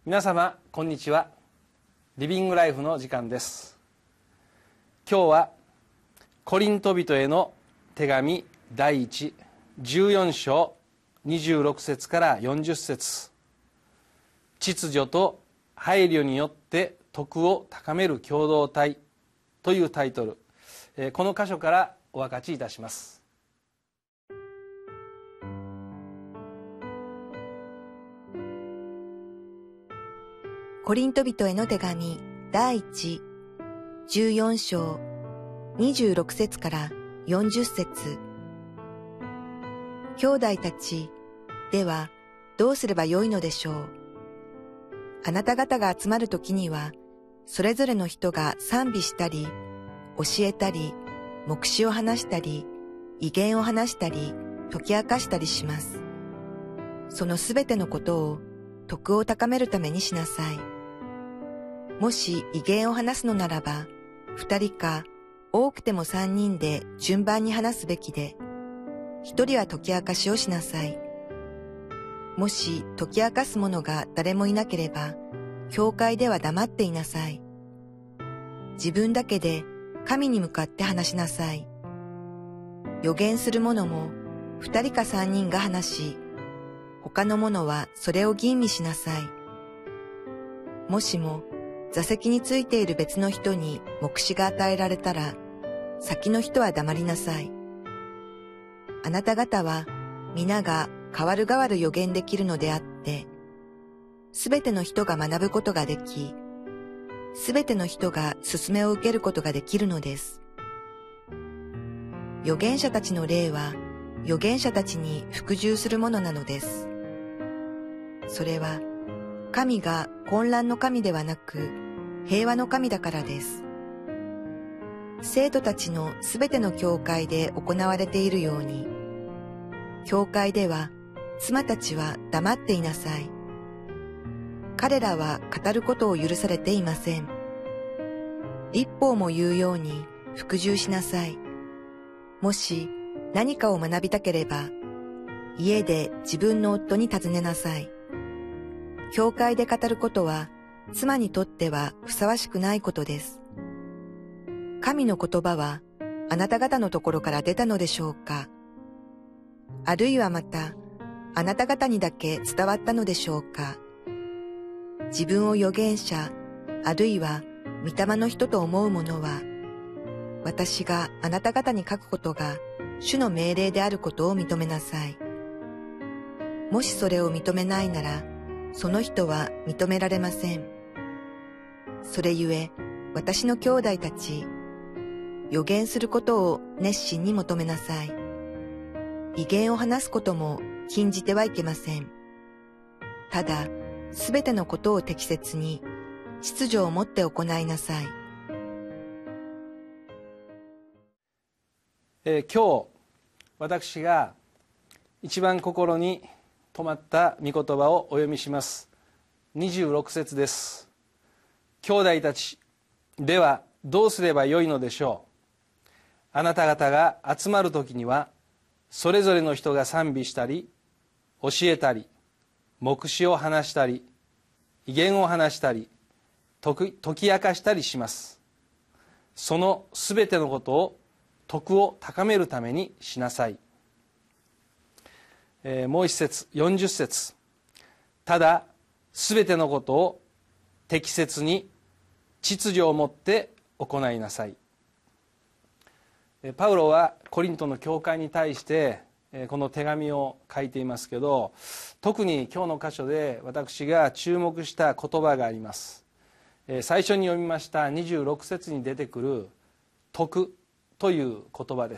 皆様こんにちは。リビングライフの時間です。今日はコリント人への手紙第14章26節から40節、秩序と配慮によって徳を高める共同体というタイトル、この箇所からお分かちいたします。 コリント人への手紙第14章26節から40節。兄弟たち、ではどうすればよいのでしょう。あなた方が集まるときには、それぞれの人が賛美したり、教えたり、黙示を話したり、異言を話したり、解き明かしたりします。そのすべてのことを徳を高めるためにしなさい。もし異言を話すのならば、2人か多くても3人で順番に話すべきで、1人は解き明かしをしなさい。もし解き明かす者が誰もいなければ、教会では黙っていなさい。自分だけで神に向かって話しなさい。預言する者も2人か3人が話し、他の者はそれを吟味しなさい。もしも座席についている別の人に黙示が与えられたら、先の人は黙りなさい。あなた方は皆が代わる代わる預言できるのであって、すべての人が学ぶことができ、すべての人が勧めを受けることができるのです。預言者たちの霊は預言者たちに服従するものなのです。それは神が混乱の神ではなく平和の神だからです。生徒たちのすべての教会で行われているように、教会では妻たちは黙っていなさい。彼らは語ることを許されていません。律法も言うように服従しなさい。もし何かを学びたければ、家で自分の夫に尋ねなさい。教会で語ることは妻にとってはふさわしくないことです。神の言葉はあなた方のところから出たのでしょうか？あるいはまたあなた方にだけ伝わったのでしょうか？自分を預言者、あるいは御霊の人と思う者は、私があなた方に書くことが主の命令であることを認めなさい。もしそれを認めないなら、その人は認められません。それゆえ、私の兄弟たち、預言することを熱心に求めなさい。異言を話すことも禁じてはいけません。ただ、すべてのことを適切に、秩序をもって行いなさい。 今日私が一番心に留まった御言葉をお読みします。26節です。兄弟たち、ではどうすればよいのでしょう。あなた方が集まるときには、それぞれの人が賛美したり、教えたり、黙示を話したり、異言を話したり、解き明かしたりします。そのすべてのことを徳を高めるためにしなさい。もう一節、40節。ただすべてのことを適切に秩序をもって行いなさい。パウロはコリントの教会に対してこの手紙を書いていますけど、特に今日の箇所で私が注目した言葉があります。最初に読みました26節に出てくる徳という言葉です。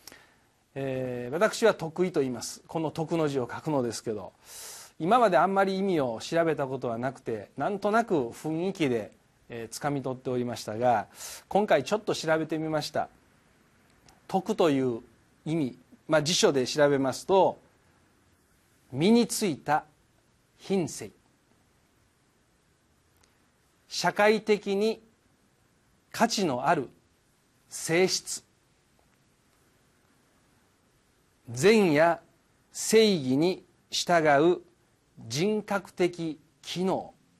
私は得意と言います。この徳の字を書くのですけど、今まであんまり意味を調べたことはなくて、なんとなく雰囲気でつかみ取っておりましたが、今回ちょっと調べてみました。徳という意味、辞書で調べますと、身についた品性、社会的に価値のある性質、善や正義に従う人格的機能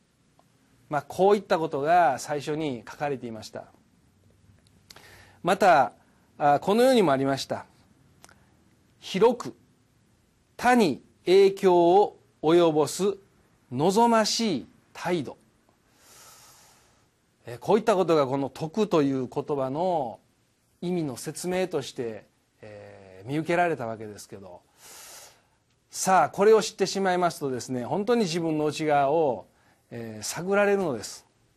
こういったことが最初に書かれていました。またこのようにもありました。広く他に影響を及ぼす望ましい態度、こういったことがこの徳という言葉の意味の説明として見受けられたわけですけど、さあこれを知ってしまいますとですね、本当に自分の内側を探られるのです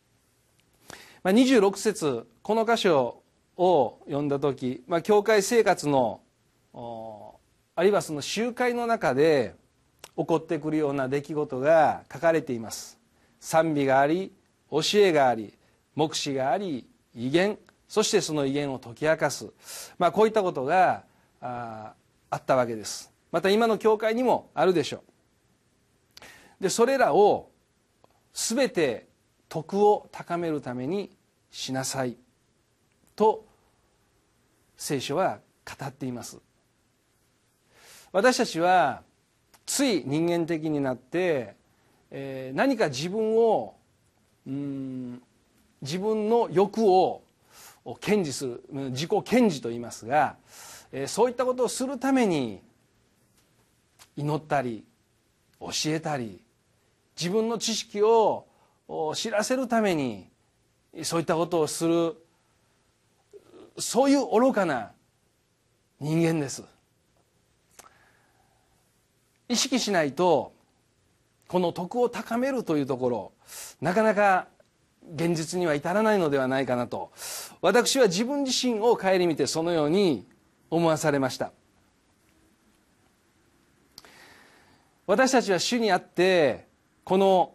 。26節この箇所を読んだ時、教会生活のあるいはその集会の中で起こってくるような出来事が書かれています。賛美があり、教えがあり、黙示があり、異言、そしてその異言を解き明かす、こういったことがあったわけです。また今の教会にもあるでしょう。でそれらを全て徳を高めるためにしなさいと聖書は語っています。私たちはつい人間的になって、何か自分の欲を堅持する、自己顕示と言いますが、そういったことをするために祈ったり教えたり、自分の知識を知らせるためにそういったことをする、そういう愚かな人間です。意識しないとこの徳を高めるというところ、なかなか現実には至らないのではないかなと、私は自分自身を顧みてそのように思わされました。私たちは主にあってこの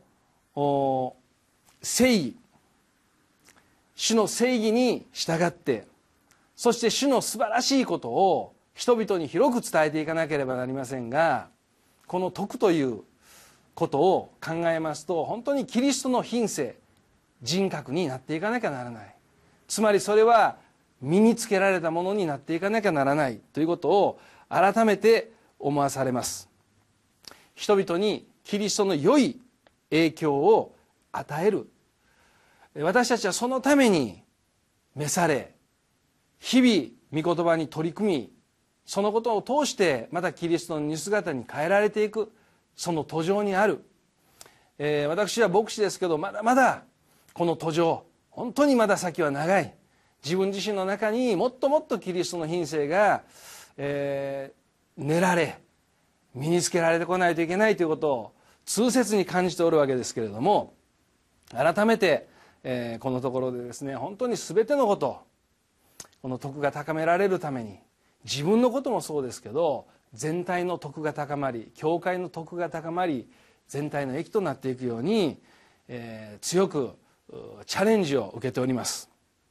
正義、主の正義に従って、そして主の素晴らしいことを人々に広く伝えていかなければなりませんが、この徳ということを考えますと、本当にキリストの品性、人格になっていかなきゃならない。つまりそれは身につけられたものになっていかなきゃならないということを改めて思わされます。人々にキリストの良い影響を与える、私たちはそのために召され、日々御言葉に取り組み、そのことを通してまたキリストの似姿に変えられていく、その途上にある。私は牧師ですけど、まだまだこの途上、本当にまだ先は長い。自分自身の中にもっともっとキリストの品性が、練られ身につけられてこないといけないということを痛切に感じておるわけですけれども、改めて、このところでですね、本当に全てのこと、この徳が高められるために、自分のこともそうですけど、全体の徳が高まり、教会の徳が高まり、全体の益となっていくように、強くチャレンジを受けております。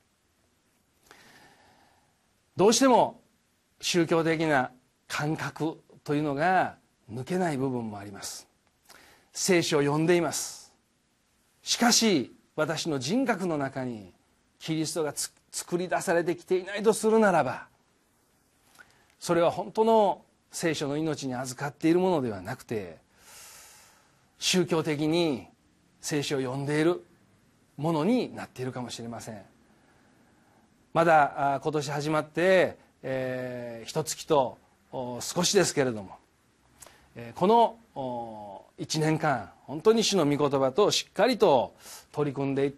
どうしても宗教的な感覚というのが抜けない部分もあります。聖書を読んでいます。しかし私の人格の中にキリストが作り出されてきていないとするならば、それは本当の聖書の命に預かっているものではなくて、宗教的に聖書を読んでいるものになっているかもしれません。まだ今年始まって一月と少しですけれども、この1年間本当に主の御言葉としっかりと取り組んでいって、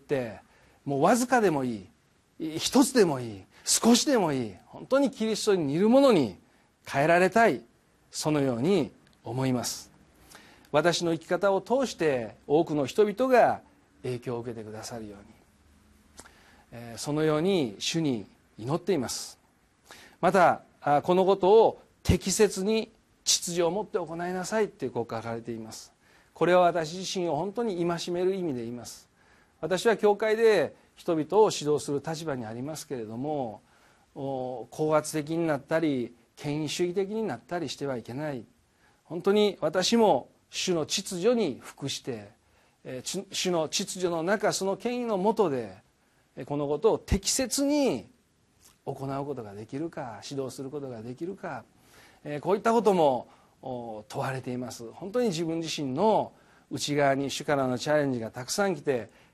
もうわずかでもいい、一つでもいい、少しでもいい、本当にキリストに似るものに変えられたい、そのように思います。私の生き方を通して多くの人々が影響を受けてくださるように、そのように主に祈っています。またこのことを適切に秩序を持って行いなさいってこう書かれています。これは私自身を本当に戒める意味で言います。私は教会で人々を指導する立場にありますけれども、高圧的になったり権威主義的になったりしてはいけない。本当に私も主の秩序に服して、主の秩序の中、その権威の下でこのことを適切に行うことができるか、指導することができるか、こういったことも問われています。本当に自分自身の内側に主からのチャレンジがたくさん来て、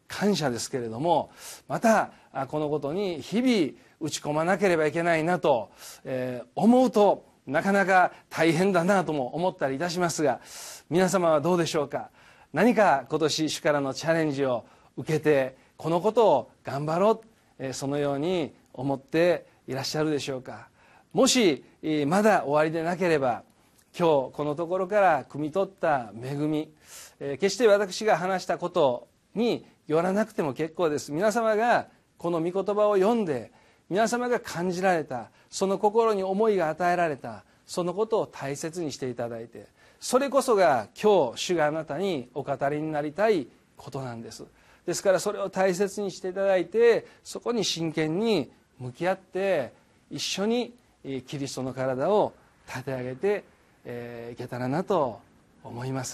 感謝ですけれども、またこのことに日々打ち込まなければいけないなと思うと、なかなか大変だなとも思ったりいたしますが、皆様はどうでしょうか。何か今年主からのチャレンジを受けて、このことを頑張ろう、そのように思っていらっしゃるでしょうか。もしまだ終わりでなければ、今日このところから汲み取った恵み、決して私が話したことによらなくても結構です。皆様がこの御言葉を読んで、皆様が感じられた、その心に思いが与えられた、そのことを大切にしていただいて、それこそが今日主があなたにお語りになりたいことなんです。ですからそれを大切にしていただいて、そこに真剣に向き合って一緒にキリストの体を立て上げていけたらなと思います。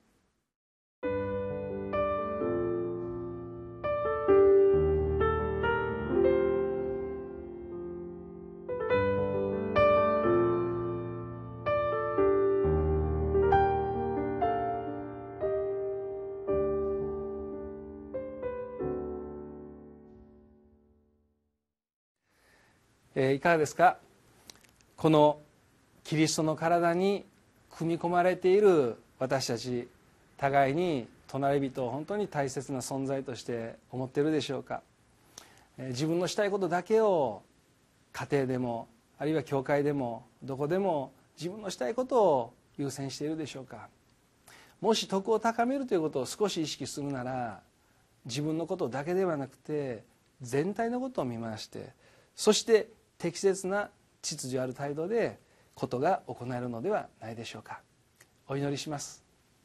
いかがですか。このキリストの体に組み込まれている私たち、互いに隣人を本当に大切な存在として思っているでしょうか。自分のしたいことだけを家庭でも、あるいは教会でもどこでも自分のしたいことを優先しているでしょうか。もし徳を高めるということを少し意識するなら、自分のことだけではなくて全体のことを見回して、そして適切な秩序ある態度でことが行えるのではないでしょうか。お祈りします。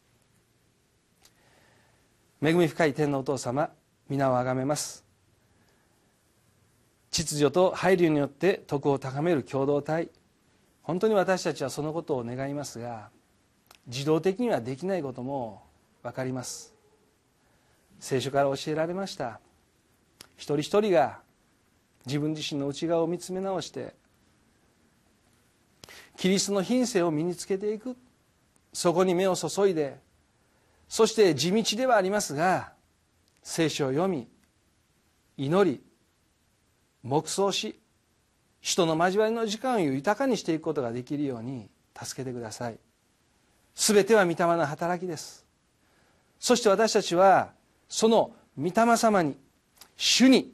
恵み深い天のお父様、皆をあがめます。秩序と配慮によって徳を高める共同体、本当に私たちはそのことを願いますが、自動的にはできないことも分かります。聖書から教えられました。一人一人が自分自身の内側を見つめ直してキリストの品性を身につけていく、そこに目を注いで、そして地道ではありますが聖書を読み、祈り、黙想し、人の交わりの時間を豊かにしていくことができるように助けてください。すべては御霊の働きです。そして私たちはその御霊様に、主に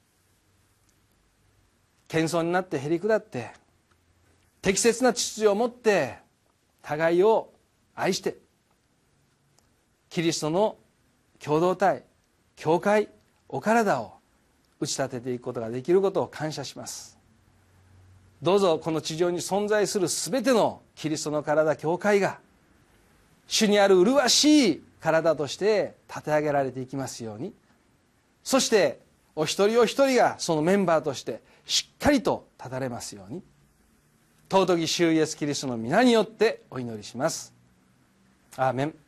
謙遜になってへり下って、適切な秩序を持って互いを愛して、キリストの共同体、教会、お体を打ち立てていくことができることを感謝します。どうぞこの地上に存在するすべてのキリストの体、教会が主にある麗しい体として立て上げられていきますように、そしてお一人お一人がそのメンバーとしてしっかりと立たれますように、尊き主イエスキリストの皆によってお祈りします。アーメン。